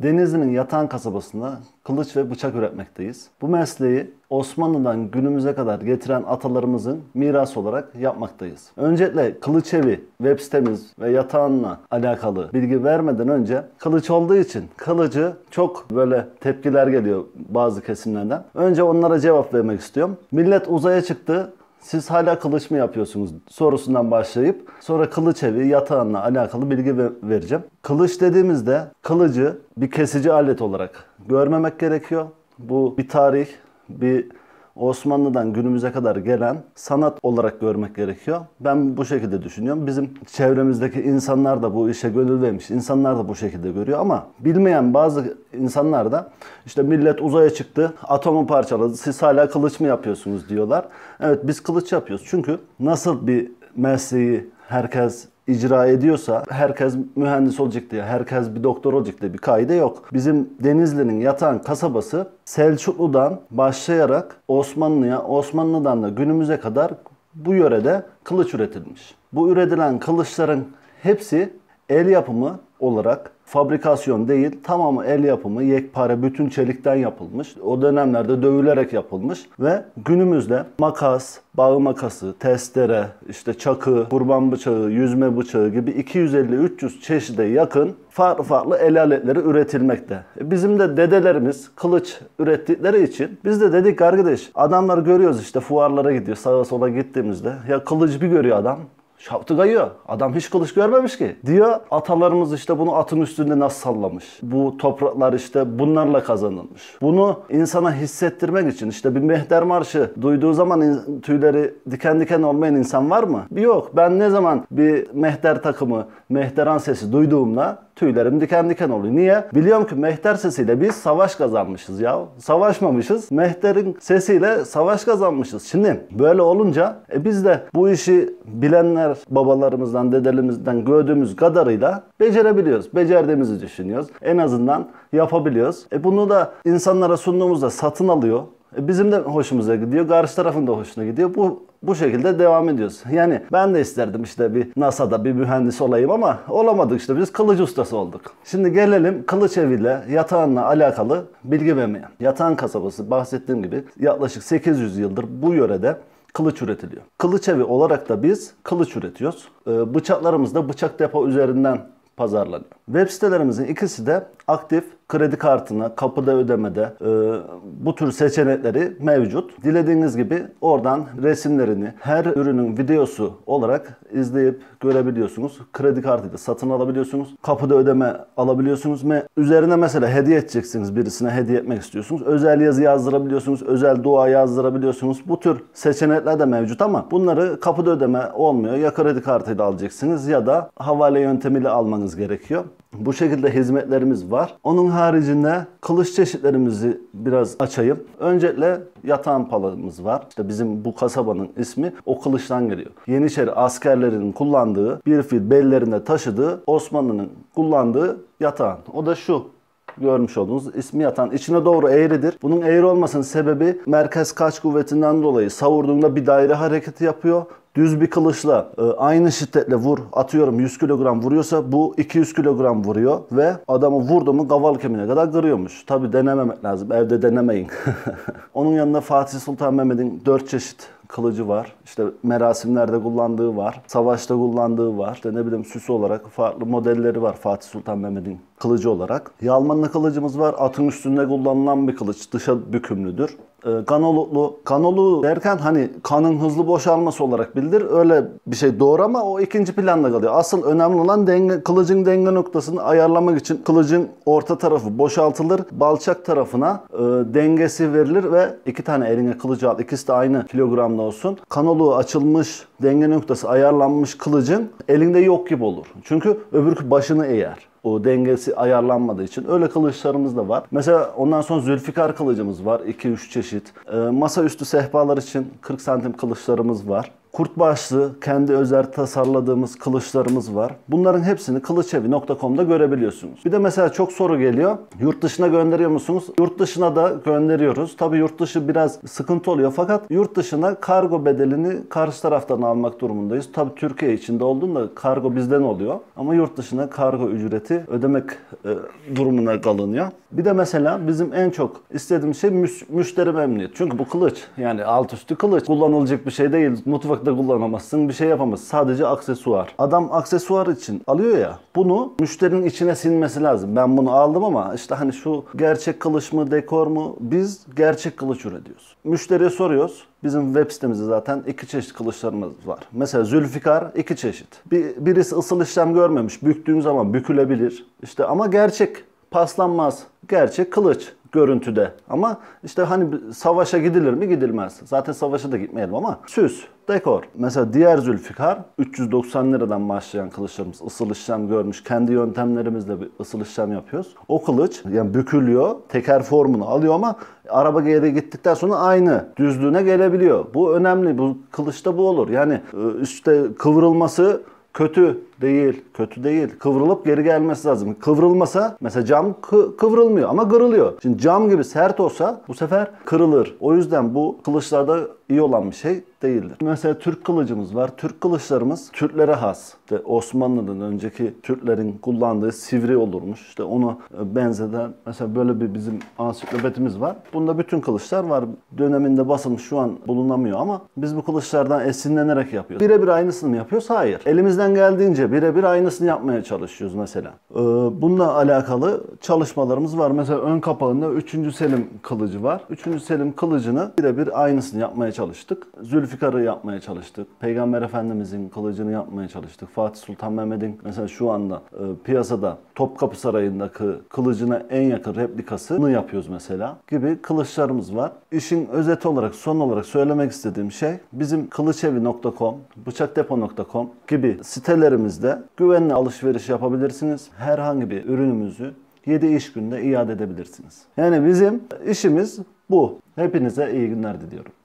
Denizli'nin Yatağan kasabasında kılıç ve bıçak üretmekteyiz. Bu mesleği Osmanlı'dan günümüze kadar getiren atalarımızın mirası olarak yapmaktayız. Öncelikle Kılıçevi web sitemiz ve yatağınla alakalı bilgi vermeden önce kılıç olduğu için kılıcı çok böyle tepkiler geliyor bazı kesimlerden. Önce onlara cevap vermek istiyorum. Millet uzaya çıktı. Siz hala kılıç mı yapıyorsunuz sorusundan başlayıp sonra Kılıçevi yatağınla alakalı bilgi vereceğim. Kılıç dediğimizde kılıcı bir kesici alet olarak görmemek gerekiyor. Bu bir tarih, bir Osmanlı'dan günümüze kadar gelen sanat olarak görmek gerekiyor. Ben bu şekilde düşünüyorum. Bizim çevremizdeki insanlar da bu işe gönül vermiş. İnsanlar da bu şekilde görüyor ama bilmeyen bazı insanlar da işte millet uzaya çıktı, atomu parçaladı, siz hala kılıç mı yapıyorsunuz diyorlar. Evet, biz kılıç yapıyoruz. Çünkü nasıl bir mesleği herkes icra ediyorsa herkes mühendis olacak diye, herkes bir doktor olacak diye bir kaide yok. Bizim Denizli'nin Yatağan kasabası Selçuklu'dan başlayarak Osmanlı'ya, Osmanlı'dan da günümüze kadar bu yörede kılıç üretilmiş. Bu üretilen kılıçların hepsi el yapımı olarak, fabrikasyon değil, tamamı el yapımı, yekpare, bütün çelikten yapılmış. O dönemlerde dövülerek yapılmış ve günümüzde makas, bağ makası, testere, işte çakı, kurban bıçağı, yüzme bıçağı gibi 250-300 çeşide yakın farklı el aletleri üretilmekte. Bizim de dedelerimiz kılıç ürettikleri için biz de dedik arkadaş, adamlar görüyoruz işte fuarlara gidiyor, sağa sola gittiğimizde ya kılıç bir görüyor adam. Şaftı kayıyor. Adam hiç kılıç görmemiş ki. Diyor atalarımız işte bunu atın üstünde nasıl sallamış. Bu topraklar işte bunlarla kazanılmış. Bunu insana hissettirmek için işte bir mehter marşı duyduğu zaman tüyleri diken diken olmayan insan var mı? Bir yok. Ben ne zaman bir mehter takımı, mehteran sesi duyduğumda tüylerim diken diken oluyor. Niye? Biliyorum ki mehter sesiyle biz savaş kazanmışız ya. Savaşmamışız. Mehterin sesiyle savaş kazanmışız. Şimdi böyle olunca biz de bu işi bilenler babalarımızdan, dedelerimizden gördüğümüz kadarıyla becerebiliyoruz. Becerdiğimizi düşünüyoruz. En azından yapabiliyoruz. Bunu da insanlara sunduğumuzda satın alıyor. Bizim de hoşumuza gidiyor. Karşı tarafın da hoşuna gidiyor. Bu şekilde devam ediyoruz. Yani ben de isterdim işte bir NASA'da bir mühendis olayım ama olamadık işte. Biz kılıç ustası olduk. Şimdi gelelim Kılıçevi ile Yatağan'la alakalı bilgi vermeye. Yatağan kasabası bahsettiğim gibi yaklaşık 800 yıldır bu yörede kılıç üretiliyor. Kılıçevi olarak da biz kılıç üretiyoruz. Bıçaklarımız da bıçak depo üzerinden pazarlanıyor. Web sitelerimizin ikisi de aktif. Kredi kartına, kapıda ödemede bu tür seçenekleri mevcut. Dilediğiniz gibi oradan resimlerini her ürünün videosu olarak izleyip görebiliyorsunuz. Kredi kartıyla satın alabiliyorsunuz. Kapıda ödeme alabiliyorsunuz ve üzerine mesela hediye edeceksiniz, birisine hediye etmek istiyorsunuz. Özel yazı yazdırabiliyorsunuz, özel dua yazdırabiliyorsunuz. Bu tür seçenekler de mevcut ama bunları kapıda ödeme olmuyor. Ya kredi kartıyla alacaksınız ya da havale yöntemiyle almanız gerekiyor. Bu şekilde hizmetlerimiz var. Onun haricinde kılıç çeşitlerimizi biraz açayım. Öncelikle yatağan palamız var. İşte bizim bu kasabanın ismi o kılıçtan geliyor. Yeniçeri askerlerinin kullandığı, bir fil bellerinde taşıdığı, Osmanlı'nın kullandığı yatağan. O da şu. Görmüş olduğunuz ismi yatağan. İçine doğru eğridir. Bunun eğri olmasının sebebi merkez kaç kuvvetinden dolayı savurduğunda bir daire hareketi yapıyor. Düz bir kılıçla aynı şiddetle vur, atıyorum 100 kilogram vuruyorsa bu 200 kilogram vuruyor ve adamı vurdu mu kaval kemiğine kadar kırıyormuş. Tabi denememek lazım, evde denemeyin. Onun yanında Fatih Sultan Mehmet'in 4 çeşit kılıcı var. İşte merasimlerde kullandığı var, savaşta kullandığı var. İşte ne bileyim süs olarak farklı modelleri var Fatih Sultan Mehmet'in kılıcı olarak. Yalmanlı kılıcımız var. Atın üstünde kullanılan bir kılıç. Dışa bükümlüdür. Kanoluklu. Kanolu derken hani kanın hızlı boşalması olarak bilinir. Öyle bir şey doğru ama o ikinci planda kalıyor. Asıl önemli olan kılıcın denge noktasını ayarlamak için kılıcın orta tarafı boşaltılır. Balçak tarafına dengesi verilir ve iki tane eline kılıcı al. İkisi de aynı kilogramda olsun. Kanoluğu açılmış, denge noktası ayarlanmış kılıcın elinde yok gibi olur. Çünkü öbürkü başını eğer. O dengesi ayarlanmadığı için. Öyle kılıçlarımız da var. Mesela ondan sonra Zülfikar kılıcımız var. 2-3 çeşit. Masaüstü sehpalar için 40 santim kılıçlarımız var. kurt başlı, kendi özel tasarladığımız kılıçlarımız var. Bunların hepsini kılıçevi.com'da görebiliyorsunuz. Bir de mesela çok soru geliyor. Yurt dışına gönderiyor musunuz? Yurt dışına da gönderiyoruz. Tabii yurt dışı biraz sıkıntı oluyor fakat yurt dışına kargo bedelini karşı taraftan almak durumundayız. Tabii Türkiye içinde olduğunda kargo bizden oluyor. Ama yurt dışına kargo ücreti ödemek durumuna kalınıyor. Bir de mesela bizim en çok istediğimiz şey müşteri memnuniyet. Çünkü bu kılıç, yani alt üstü kılıç, kullanılacak bir şey değil. Mutfakta kullanamazsın, bir şey yapamazsın. Sadece aksesuar. Adam aksesuar için alıyor ya, bunu müşterinin içine sinmesi lazım. Ben bunu aldım ama işte hani şu gerçek kılıç mı, dekor mu? Biz gerçek kılıç üretiyoruz. Müşteriye soruyoruz. Bizim web sitemizde zaten 2 çeşit kılıçlarımız var. Mesela Zülfikar 2 çeşit. Birisi ısıl işlem görmemiş. Büktüğün zaman bükülebilir. İşte ama gerçek, paslanmaz. Gerçek kılıç görüntüde. Ama işte hani savaşa gidilir mi? Gidilmez. Zaten savaşa da gitmeyelim ama süs, dekor. Mesela diğer Zülfikar 390 liradan başlayan kılıçlarımız, ısıl işlem görmüş. Kendi yöntemlerimizle bir ısıl işlem yapıyoruz. O kılıç yani bükülüyor, teker formunu alıyor ama araba geri gittikten sonra aynı düzlüğüne gelebiliyor. Bu önemli. Bu kılıçta bu olur. Yani işte kıvrılması kötü değil. Kötü değil. Kıvrılıp geri gelmesi lazım. Kıvrılmasa mesela cam kıvrılmıyor ama kırılıyor. Şimdi cam gibi sert olsa bu sefer kırılır. O yüzden bu kılıçlarda iyi olan bir şey değildir. Mesela Türk kılıcımız var. Türk kılıçlarımız Türklere has. İşte Osmanlı'dan önceki Türklerin kullandığı sivri olurmuş. İşte onu benzeden mesela böyle bir bizim ansiklopedimiz var. Bunda bütün kılıçlar var. Döneminde basılmış, şu an bulunamıyor ama biz bu kılıçlardan esinlenerek yapıyoruz. Birebir aynısını mı yapıyoruz? Hayır. Elimizden geldiğince birebir aynısını yapmaya çalışıyoruz mesela. Bununla alakalı çalışmalarımız var. Mesela ön kapağında 3. Selim kılıcı var. 3. Selim kılıcını birebir aynısını yapmaya çalıştık. Zülfikar'ı yapmaya çalıştık. Peygamber Efendimizin kılıcını yapmaya çalıştık. Fatih Sultan Mehmet'in mesela şu anda piyasada Topkapı Sarayı'ndaki kılıcına en yakın replikasını yapıyoruz mesela gibi kılıçlarımız var. İşin özeti olarak, son olarak söylemek istediğim şey, bizim kılıçevi.com, bıçakdepo.com gibi sitelerimizde güvenli alışveriş yapabilirsiniz. Herhangi bir ürünümüzü 7 iş günde iade edebilirsiniz. Yani bizim işimiz bu. Hepinize iyi günler diliyorum.